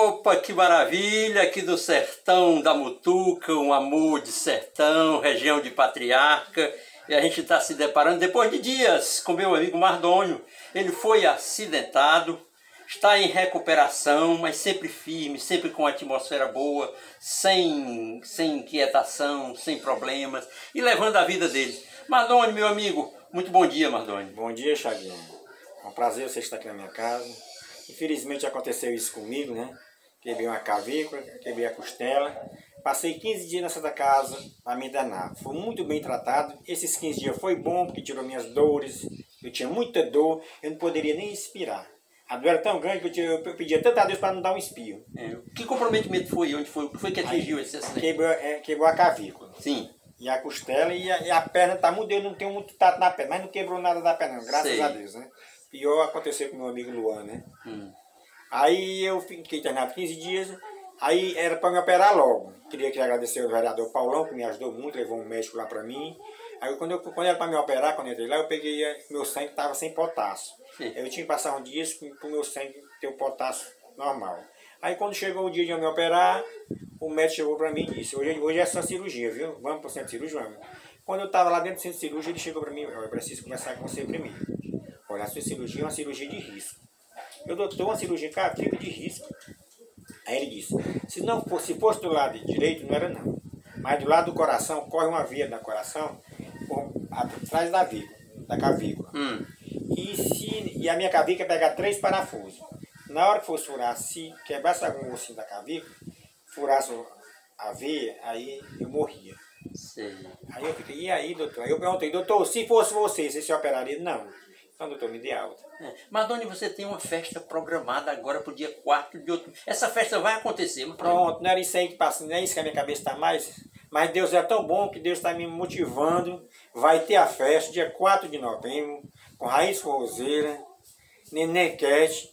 Opa, que maravilha, aqui do sertão da Mutuca, um amor de sertão, região de Patriarca. E a gente está se deparando depois de dias com meu amigo Mardônio. Ele foi acidentado, está em recuperação, mas sempre firme, sempre com atmosfera boa, sem inquietação, sem problemas e levando a vida dele. Mardônio, meu amigo, muito bom dia, Mardônio. Bom dia, Chaguinha. É um prazer você estar aqui na minha casa. Infelizmente aconteceu isso comigo, né? Quebrei uma clavícula, quebrei a costela. Passei 15 dias nessa casa para me danar. Fui muito bem tratado. Esses 15 dias foi bom porque tirou minhas dores. Eu tinha muita dor, eu não poderia nem respirar. A dor era tão grande que eu pedia tanto a Deus para não dar um espirro. Que comprometimento foi? Onde foi? O que foi que atingiu esse acidente? Quebrou a clavícula. Sim. E a costela e a perna tá mudando, não tenho muito tato na perna, mas não quebrou nada da perna, não, graças a Deus, né? Pior aconteceu com meu amigo Luan, né? Aí eu fiquei internado 15 dias, aí era para me operar logo. Queria agradecer ao vereador Paulão, que me ajudou muito, levou um médico lá para mim. Aí quando era para me operar, quando eu entrei lá, eu peguei, meu sangue estava sem potássio. Eu tinha que passar um dia para o meu sangue ter o potássio normal. Aí quando chegou o dia de eu me operar, o médico chegou para mim e disse, hoje é só cirurgia, viu? Vamos para o centro de cirurgia, vamos. Quando eu estava lá dentro do centro de cirurgia, ele chegou para mim, eu preciso conversar com você primeiro. Olha, a sua cirurgia é uma cirurgia de risco. Eu, doutor, uma cirurgia cardíaca de risco. Aí ele disse, se fosse do lado direito, não era não. Mas do lado do coração, corre uma via da coração, atrás da clavícula. E a minha clavícula pega 3 parafusos. Na hora que fosse furar, se quebrasse algum ossinho da clavícula, furasse a veia, aí eu morria. Aí eu fiquei, e aí, doutor? Aí eu perguntei, doutor, se fosse você se operaria? Não. Então, doutor, me dê alta. Mardônio, você tem uma festa programada agora para o dia 4 de outubro. Essa festa vai acontecer? Pronto, não era isso aí que passa, não é isso que a minha cabeça está mais. Mas Deus é tão bom que Deus está me motivando. Vai ter a festa, dia 4 de novembro, com Raiz Forrozeira, Nenê Cat,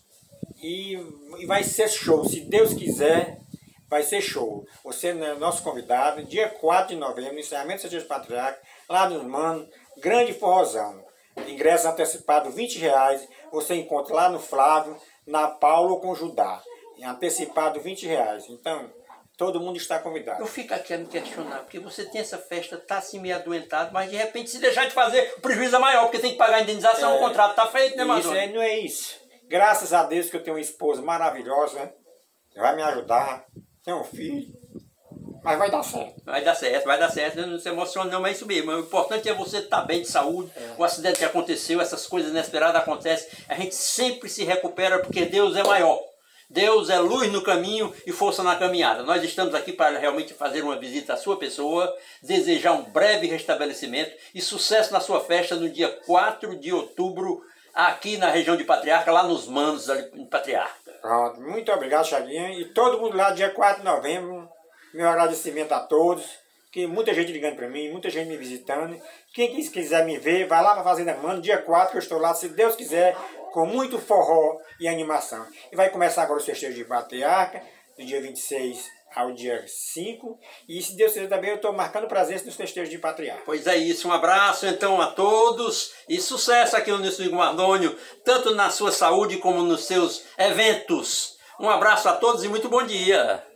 e vai ser show. Se Deus quiser, vai ser show. Você é nosso convidado, dia 4 de novembro, no encerramento do Seja de Patriarca, lá nos Manos, grande forrozão. Ingresso antecipado R$20, você encontra lá no Flávio, na Paulo ou com Judá. Antecipado R$20. Então, todo mundo está convidado. Eu fico aqui a me questionar, porque você tem essa festa, está assim meio adoentado, mas de repente se deixar de fazer, o prejuízo é maior, porque tem que pagar a indenização, o contrato está feito, né, Mardônio? Isso não é isso. Graças a Deus que eu tenho uma esposa maravilhosa, né? Vai me ajudar, tenho um filho. Mas vai dar certo. Vai dar certo. Não se emociona não, mas é isso mesmo. O importante é você estar bem de saúde. O acidente que aconteceu, essas coisas inesperadas acontecem. A gente sempre se recupera porque Deus é maior. Deus é luz no caminho e força na caminhada. Nós estamos aqui para realmente fazer uma visita à sua pessoa, desejar um breve restabelecimento e sucesso na sua festa no dia 4 de outubro, aqui na região de Patriarca, lá nos Manos, ali em Patriarca. Pronto, muito obrigado, Chaguinha. E todo mundo lá, dia 4 de novembro. Meu agradecimento a todos, que muita gente ligando para mim, muita gente me visitando. Quem quiser me ver, vai lá para a Fazenda Mano, dia 4, que eu estou lá, se Deus quiser, com muito forró e animação. E vai começar agora o festejo de Patriarca, do dia 26 ao dia 5. E se Deus quiser também, eu estou marcando presença nos festejos de Patriarca. Pois é isso, um abraço então a todos e sucesso aqui no Amigo Mardônio, tanto na sua saúde como nos seus eventos. Um abraço a todos e muito bom dia.